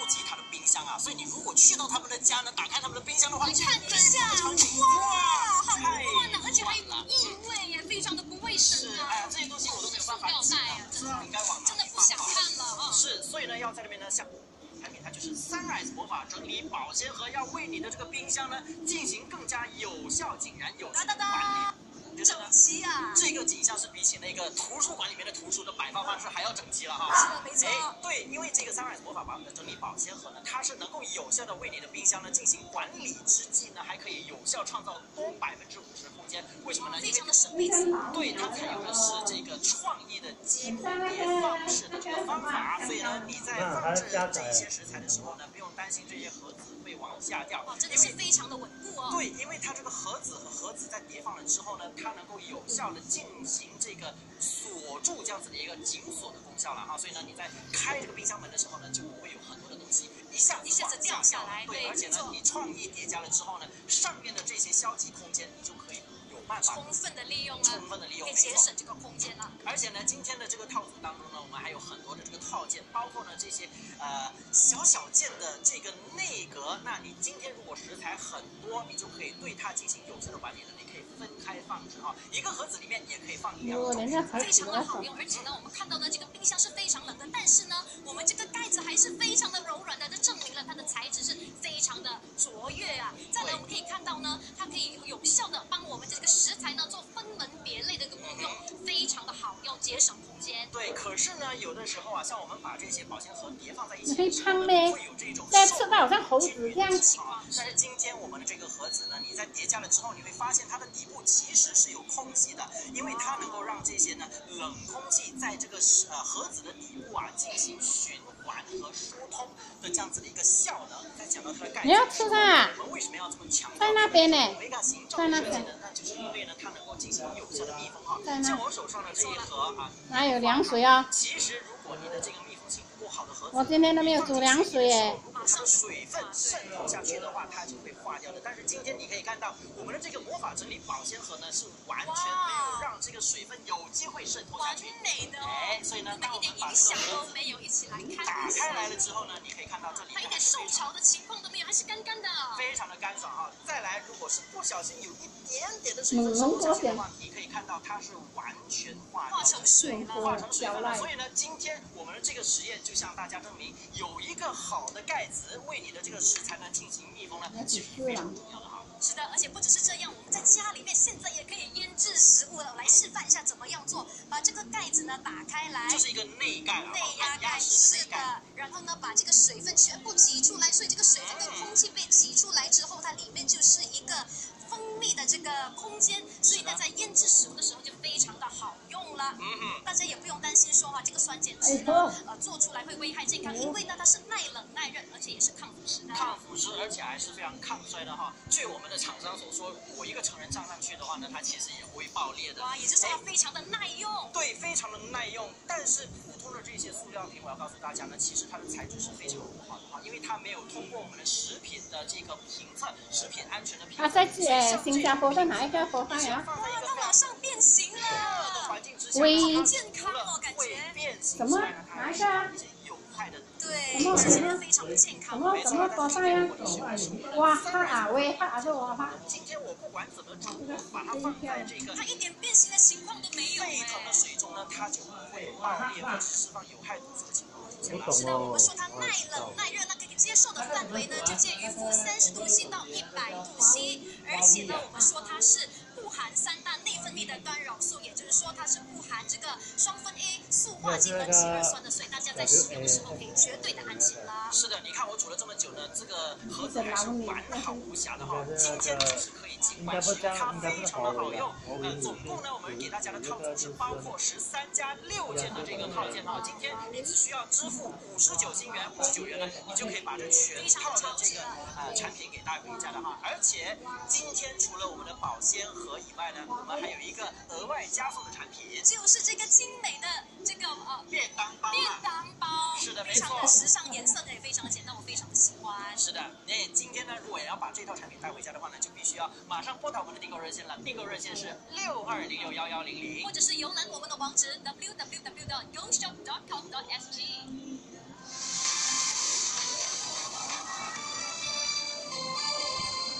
及它的冰箱啊，所以你如果去到他们的家呢，打开他们的冰箱的话， 你看一下， 哇， 好乱啊，而且还有异味耶，非常的不卫生啊。 哎呀，这些东西我都没有办法挤啊，真的应该往真的不想看了啊。 是，所以呢，要在那边呢，像。产品它就是 Sunrise 魔法整理保鲜盒，要为你的这个冰箱呢进行更加有效、井然有序的管理。 整齐啊！ 这个景象是比起那个图书馆里面的图书的摆放方式还要整齐了哈。 是的，没错。 对，因为这个 Sunrise 魔法整理保鲜盒呢，它是能够有效的为你的冰箱呢进行管理之际呢，还可以有效创造多50%的空间。为什么呢？ 非常的省力。 对，它采用的是这个创意的积木叠放式的这个方法，所以呢，你在放置这些食材的时候呢，不用担心这些盒子会往下掉。 哇，真的是非常的稳固哦。 对，因为它这个盒子和盒子在叠放了之后呢，它能够有效的进行这个锁住这样子的一个紧锁的功效了哈，所以呢，你在开这个冰箱门的时候呢，就不会有很多的东西一下子掉下来。对，而且呢，你创意叠加了之后呢，上面的这些消极空间你就可以有办法充分的利用，可以节省这个空间了。 而且呢，今天的这个套组当中呢，我们还有很多的这个套件，包括呢这些小件的这个内格。那你今天如果食材很多，你就可以对它进行有效的管理了。你可以分开放置哈，一个盒子里面也可以放2种， 非常的好用。而且呢，我们看到呢，这个冰箱是非常冷的，但是呢，我们这个盖子还是非常的柔软的，这证明了它的材质是非常的卓越啊。再来，我们可以看到呢，它可以有效的帮我们这个食材呢做分门别类的一个功用，非常的好用，节省空间。 对，可是呢，有的时候啊，像我们把这些保鲜盒叠放在一起， 可以胖呗， 会有这种再吃到好像猴子这样。 但是今天我们的这个盒子呢，你在叠加了之后，你会发现它的底部其实是有空隙的，因为它能够让这些呢冷空气在这个盒子的底部啊进行循环和疏通的这样子的一个效能。再讲到它的概念， 你要吃啥？ 我们为什么要这么强调在那边呢？ 在那边呢？那就是因为呢，它能够进行有效的密封哈。像我手上的这一盒啊， 哪有凉水啊？ 其实如果你的这个密封性不好的盒子， 我今天都没有煮凉水耶。 如果它的水分渗透下去的话，它就会化掉的。但是今天你可以看到，我们的这个魔法整理保鲜盒呢，是完全没有让这个水分有机会渗透下去， 完美的。 哎，所以呢，当我们把这个盒子没有，一起来看。 打开来了之后呢，你可以看到这里它一点受潮的情况都没有，还是干干的， 非常的干爽哈。再来，如果是不小心有一点点的水分渗透下去的话，你可以看到它是完全化成水了，化成水分了。所以呢，今天我们的这个实验就向大家证明，有一个好的盖子为你的这个食材呢进行密封呢，其实非常重要的哈。 是的，而且不只是这样，我们在家里面现在也可以腌制食物了。我来示范一下怎么样做，把这个盖子呢打开来， 就是一个内盖啊， 内压盖，是的。然后呢，把这个水分全部挤出来，所以这个水分跟空气被挤出来之后，它里面就是一个封密的这个空间，所以呢，在腌制食物的时候就非常的好用了。大家也不用担心说哈，这个酸碱值呢，做出来会危害健康，因为呢它是耐冷耐热，而且也是抗腐蚀的。 抗腐蚀，而且还是非常抗衰的哈。据我们的厂商所说，我一个成人站上去的话呢，它其实也不会爆裂的。 哇，也就是说它非常的耐用。 对，非常的耐用。但是普通的这些塑料瓶，我要告诉大家呢，其实它的材质是非常不好的哈，因为它没有通过我们的食品的这个评测，食品安全的评测。 在新加坡的哪一个国家呀？ 哇，它马上变形了。 微健康哦，感觉。 什么？哪一个啊？ 对，而且非常的健康。 什么国家呀？哇哈啊，威哈还是哇哈？ 今天我不管怎么煮，把它放在这个它一点变形的情况都没有。 沸腾的水中呢，它就不会爆裂或者释放有害毒素的情况。 是的，我们说它耐冷耐热，那可以接受的范围呢，就介于负30度C 到100度C，而且呢，我们说它是不含3大内分泌的干扰素，也就是说它是不含这个双酚 A、塑化剂跟己二酸的，所以大家在使用的时候可以绝对的安心啦。 是的，你看我煮了这么久呢，这个盒子还是完好无瑕的哈。今天就是可以尽管使用，它非常的好用。总共呢，我们给大家的套组是包括13+6件的这个套件哈。今天你只需要支付59新元，59元呢，你就可以把这全套的这个产品给带回家的哈。而且今天除了我们的保鲜盒以外呢，我们还有一个额外加送的产品， 就是这个精美的这个便当包。 便当包， 是的，没错， 非常的时尚，颜色呢也非常的简单，我非常的喜欢。 是的，那今天呢，如果要把这套产品带回家的话呢，就必须要马上拨打我们的订购热线了。订购热线是62061100， 或者是浏览我们的网址 www.gomeshop.com.sg。